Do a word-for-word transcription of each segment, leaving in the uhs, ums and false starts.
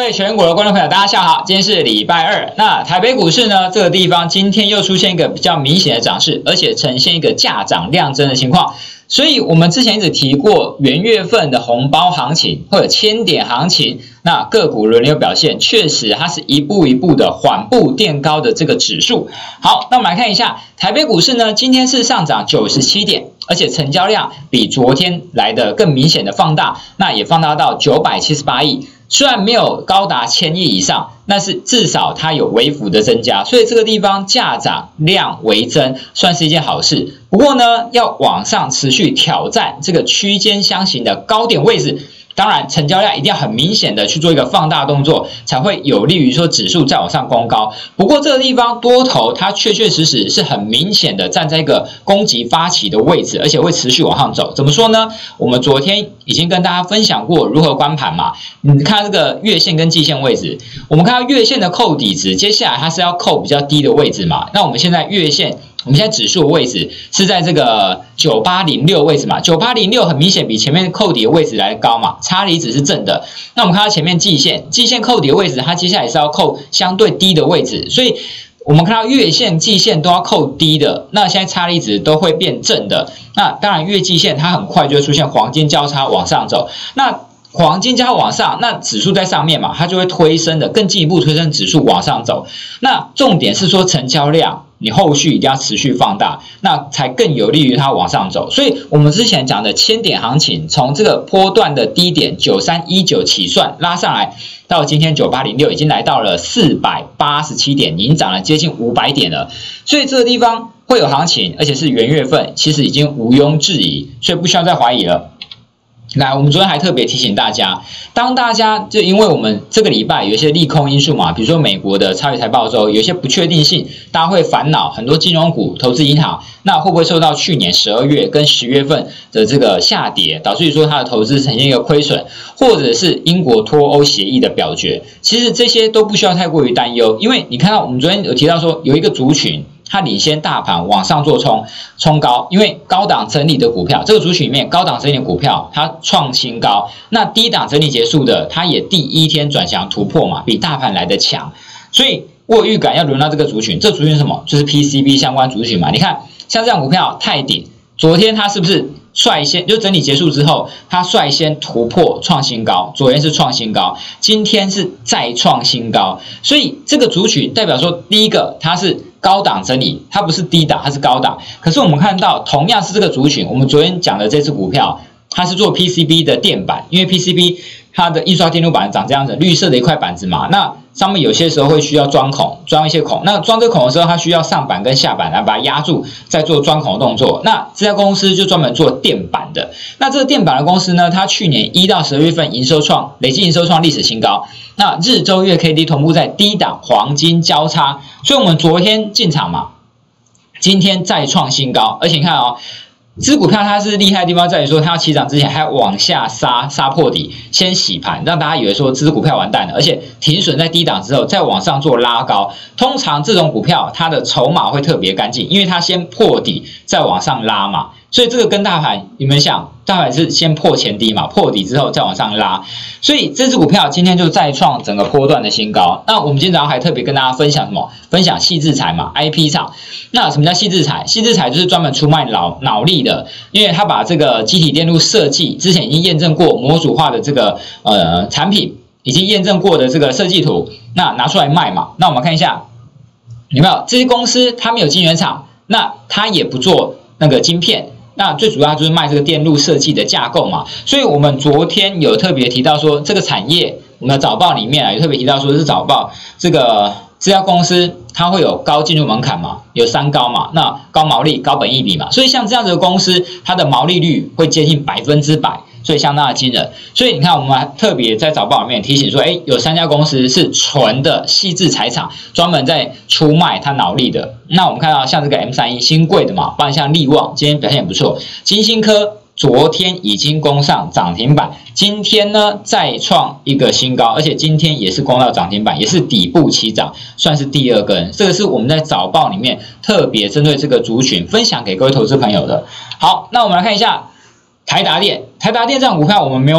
位全国的观众朋友，大家下午好，今天是礼拜二。那台北股市呢，这个地方今天又出现一个比较明显的涨势，而且呈现一个价涨量增的情况。所以我们之前一直提过，元月份的红包行情或者千点行情，那个股轮流表现，确实它是一步一步的缓步垫高的这个指数。好，那我们来看一下台北股市呢，今天是上涨九十七点。而且成交量比昨天来的更明显的放大，那也放大到九百七十八亿。虽然没有高达千亿以上，但是至少它有微幅的增加，所以这个地方价涨量微增，算是一件好事。不过呢，要往上持续挑战这个区间箱型的高点位置。当然，成交量一定要很明显的去做一个放大动作，才会有利于说指数再往上攻高。不过这个地方多头它确确实实是很明显的站在一个攻击发起的位置，而且会持续往上走。怎么说呢？我们昨天已经跟大家分享过如何观盘嘛。你看这个月线跟季线位置，我们看到月线的扣底值，接下来它是要扣比较低的位置嘛。那我们现在月线。我们现在指数的位置是在这个九八零六位置嘛 ,九八零六 很明显比前面扣底的位置来高嘛，差离值是正的。那我们看到前面季线，季线扣底的位置，它接下来是要扣相对低的位置，所以我们看到月线、季线都要扣低的，那现在差离值都会变正的。那当然月季线它很快就会出现黄金交叉往上走，那黄金交叉往上，那指数在上面嘛，它就会推升的，更进一步推升指数往上走。那重点是说成交量。你后续一定要持续放大，那才更有利于它往上走。所以我们之前讲的千点行情，从这个波段的低点九三一九起算拉上来，到今天九八零六已经来到了四百八十七点，已经涨了接近五百点了。所以这个地方会有行情，而且是元月份，其实已经毋庸置疑，所以不需要再怀疑了。来，我们昨天还特别提醒大家，当大家就因为我们这个礼拜有一些利空因素嘛，比如说美国的超级财报周有一些不确定性，大家会烦恼很多金融股、投资银行，那会不会受到去年十二月跟十月份的这个下跌，导致于说它的投资呈现一个亏损，或者是英国脱欧协议的表决，其实这些都不需要太过于担忧，因为你看到我们昨天有提到说有一个族群。它领先大盘往上做冲冲高，因为高档整理的股票，这个族群里面高档整理的股票它创新高，那低档整理结束的，它也第一天转强突破嘛，比大盘来的强，所以我有预感要轮到这个族群，这族群是什么？就是 P C B 相关族群嘛。你看像这样股票泰鼎，昨天它是不是率先就整理结束之后，它率先突破创新高，昨天是创新高，今天是再创新高，所以这个族群代表说，第一个它是。高档整理，它不是低档，它是高档。可是我们看到，同样是这个族群，我们昨天讲的这只股票，它是做 P C B 的垫板，因为 P C B 它的印刷电路板长这样子，绿色的一块板子嘛，那上面有些时候会需要钻孔，钻一些孔。那钻这孔的时候，它需要上板跟下板来把它压住，再做钻孔的动作。那这家公司就专门做垫板的。那这个垫板的公司呢，它去年一到十二月份营收创累计营收创历史新高。那日周月 K D 同步在低档黄金交叉，所以我们昨天进场嘛，今天再创新高，而且你看哦。这支股票它是厉害的地方在于说，它要起涨之前还要往下杀杀破底，先洗盘，让大家以为说这支股票完蛋了，而且停损在低档之后再往上做拉高。通常这种股票它的筹码会特别干净，因为它先破底再往上拉嘛。所以这个跟大盘你们想，大盘是先破前低嘛，破底之后再往上拉，所以这支股票今天就再创整个波段的新高。那我们今天早上还特别跟大家分享什么？分享矽智财嘛 ，I P 厂。那什么叫矽智财？矽智财就是专门出卖脑脑力的，因为他把这个机体电路设计之前已经验证过模组化的这个呃产品，已经验证过的这个设计图，那拿出来卖嘛。那我们看一下，有没有这些公司它没有晶圆厂，那它也不做那个晶片。那最主要就是卖这个电路设计的架构嘛，所以我们昨天有特别提到说，这个产业我们的早报里面啊，有特别提到说是早报这个这家公司它会有高进入门槛嘛，有三高嘛，那高毛利、高本益比嘛，所以像这样子的公司，它的毛利率会接近百分之百。所以相当的惊人，所以你看，我们还特别在早报里面提醒说，哎，有三家公司是纯的矽智财厂，专门在出卖它脑力的。那我们看到像这个 M 三十一 新贵的嘛，包括像力旺，今天表现也不错，金星科昨天已经攻上涨停板，今天呢再创一个新高，而且今天也是攻到涨停板，也是底部起涨，算是第二根。这个是我们在早报里面特别针对这个族群分享给各位投资朋友的。好，那我们来看一下。台达电，台达电这张股票我们没有买，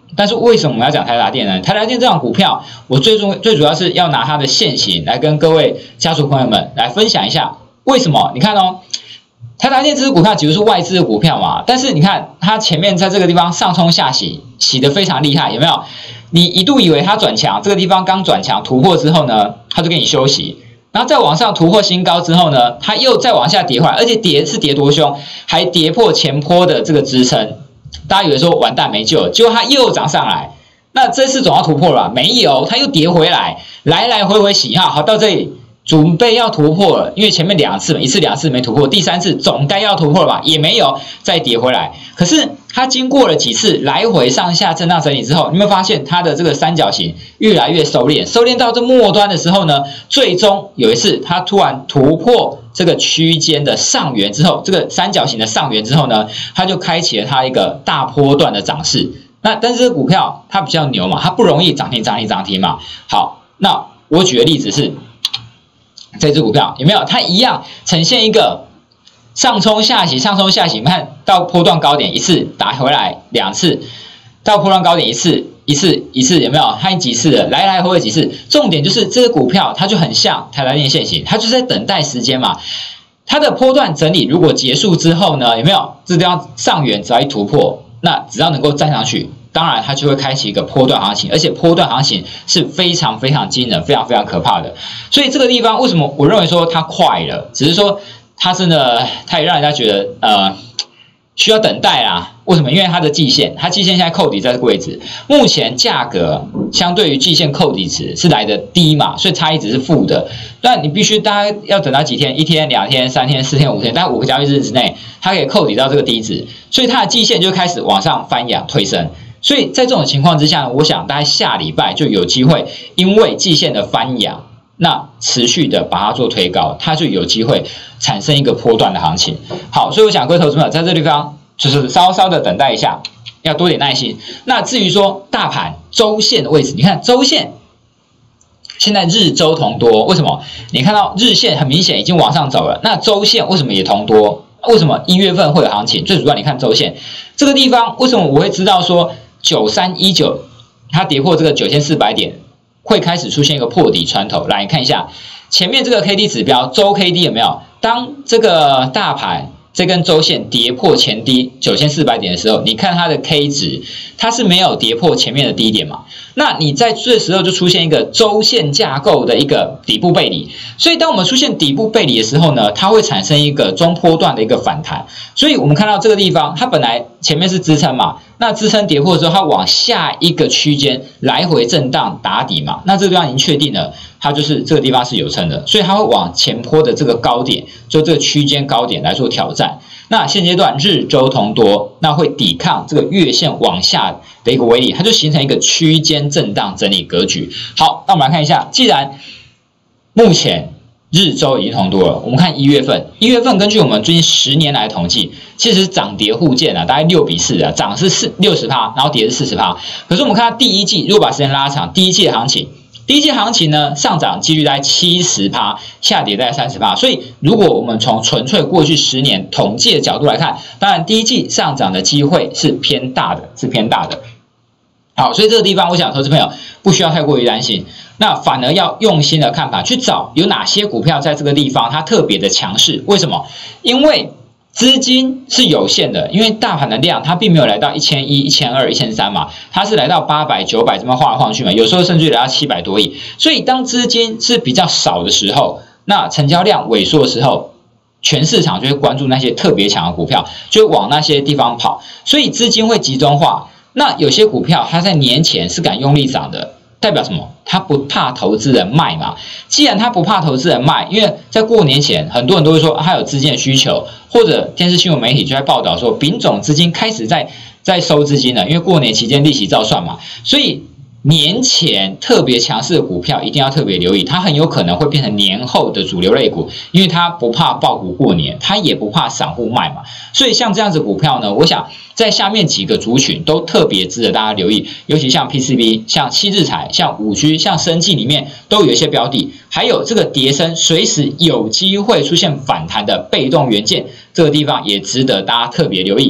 但是为什么我们要讲台达电呢？台达电这档股票，我最重最主要是要拿它的现形来跟各位家族朋友们来分享一下，为什么？你看哦，台达电这支股票其实是外资的股票嘛，但是你看它前面在这个地方上冲下洗，洗得非常厉害，有没有？你一度以为它转强，这个地方刚转强突破之后呢，它就给你休息，然后再往上突破新高之后呢，它又再往下跌回来，而且跌是跌多凶，还跌破前波的这个支撑，大家以为说完蛋没救了，结果它又涨上来，那这次总要突破了吧？没有，它又跌回来，来来回回洗哈，好，到这里准备要突破了，因为前面两次一次两次没突破，第三次总该要突破了吧？也没有，再跌回来。可是它经过了几次来回上下震荡整理之后，你有没有发现它的这个三角形越来越收敛？收敛到这末端的时候呢，最终有一次它突然突破这个区间的上缘之后，这个三角形的上缘之后呢，它就开启了它一个大波段的涨势。那但是这个股票它比较牛嘛，它不容易涨停涨停涨停嘛。好，那我举个例子是。这支股票有没有？它一样呈现一个上冲下洗，上冲下洗。你看到波段高点一次打回来，两次到波段高点一次，一次一次有没有？它几次了？来来回回几次？重点就是这个股票它就很像台达电现行，它就是在等待时间嘛。它的波段整理如果结束之后呢，有没有？这地方上缘只要一突破，那只要能够站上去。当然，它就会开启一个波段行情，而且波段行情是非常非常惊人、非常非常可怕的。所以这个地方为什么我认为说它快了，只是说它真的，它也让人家觉得呃需要等待啦。为什么？因为它的季线，它季线现在扣底在这个位置，目前价格相对于季线扣底值是来的低嘛，所以差异值是负的。但你必须大家要等到几天？一天、两天、三天、四天、五天，大概五个交易日之内，它可以扣底到这个低值，所以它的季线就开始往上翻扬推升。所以在这种情况之下呢，我想大概下礼拜就有机会，因为季线的翻扬，那持续的把它做推高，它就有机会产生一个波段的行情。好，所以我想各位投资朋友在这地方就是稍稍的等待一下，要多点耐心。那至于说大盘周线的位置，你看周线现在日周同多，为什么？你看到日线很明显已经往上走了，那周线为什么也同多？为什么一月份会有行情？最主要你看周线这个地方，为什么我会知道说九三一九它跌破这个九千四百点，会开始出现一个破底穿头？来看一下前面这个 K D 指标，周 K D 有没有？当这个大盘这根周线跌破前低九千四百点的时候，你看它的 K 值，它是没有跌破前面的低点嘛？那你在这时候就出现一个周线架构的一个底部背离，所以当我们出现底部背离的时候呢，它会产生一个中波段的一个反弹。所以我们看到这个地方，它本来前面是支撑嘛，那支撑跌破之后，它往下一个区间来回震荡打底嘛，那这个地方已经确定了，它就是这个地方是有撑的，所以它会往前坡的这个高点，就这个区间高点来做挑战。那现阶段日周同多，那会抵抗这个月线往下的一个威力，它就形成一个区间震荡整理格局。好，那我们来看一下，既然目前日周已经同多了，我们看一月份，一月份根据我们最近十年来的统计，其实涨跌互见啊，大概六比四啊，涨是四六十趴，然后跌是四十趴。可是我们看到第一季，如果把时间拉长，第一季的行情。第一季行情呢，上涨几率在 百分之七十， 下跌在 百分之三十。 所以如果我们从纯粹过去十年统计的角度来看，当然第一季上涨的机会是偏大的，是偏大的。好，所以这个地方我想投资朋友不需要太过于担心，那反而要用心的看法，去找有哪些股票在这个地方它特别的强势。为什么？因为资金是有限的，因为大盘的量它并没有来到一千一、一千二、一千三嘛，它是来到八百、九百这么晃来晃去嘛，有时候甚至来到七百多亿。所以当资金是比较少的时候，那成交量萎缩的时候，全市场就会关注那些特别强的股票，就会往那些地方跑，所以资金会集中化。那有些股票它在年前是敢用力涨的，代表什么？他不怕投资人卖嘛？既然他不怕投资人卖，因为在过年前，很多人都会说他有资金的需求，或者电视新闻媒体就在报道说，丙种资金开始在在收资金了，因为过年期间利息照算嘛，所以年前特别强势的股票一定要特别留意，它很有可能会变成年后的主流类股，因为它不怕爆股过年，它也不怕散户卖嘛，所以像这样子股票呢，我想在下面几个族群都特别值得大家留意，尤其像 P C B、像矽智财、像五 G、像生技里面都有一些标的，还有这个跌升随时有机会出现反弹的被动元件，这个地方也值得大家特别留意。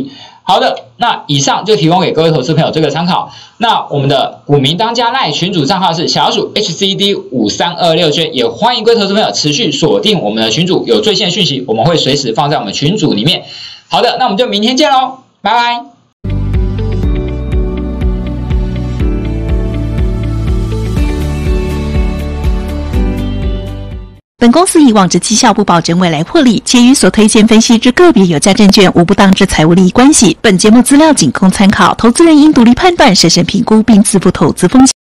好的，那以上就提供给各位投资朋友这个参考。那我们的股民当家赖群组账号是小老鼠 H C D 五三二六 J， 也欢迎各位投资朋友持续锁定我们的群组，有最新的讯息我们会随时放在我们群组里面。好的，那我们就明天见喽，拜拜。 本公司以往之绩效不保证未来获利，且与所推荐分析之个别有价证券无不当之财务利益关系。本节目资料仅供参考，投资人应独立判断、审慎评估并自负投资风险。